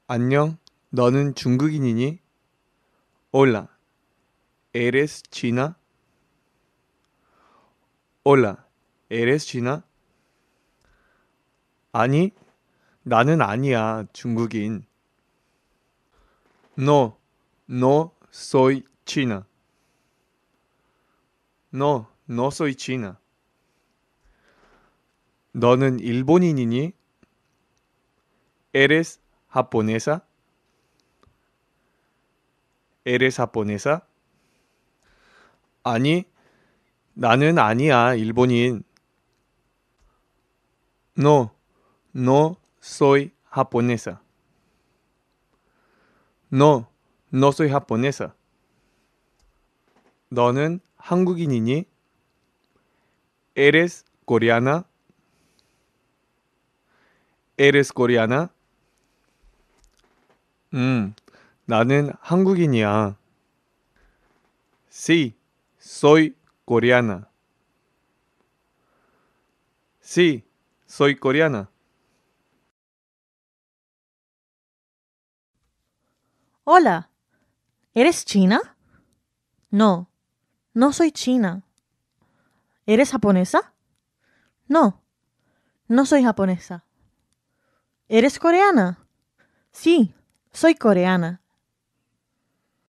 안녕, 너는 중국인이니? Hola, ¿eres china? Hola, ¿eres china? 아니, 나는 아니야, 중국인. No, no soy china. No, no soy china. 너는 일본인이니? ¿Eres japonesa? ¿Eres japonesa? 아니, 나는 아니야, 일본인. No, no soy japonesa. No, no soy japonesa. 너는 한국인이니? ¿Eres coreana? ¿Eres coreana? 나는 한국인이야. Sí, soy coreana. Sí, soy coreana. Hola, ¿eres china? No, no soy china. ¿Eres japonesa? No, no soy japonesa. ¿Eres coreana? Sí, soy coreana.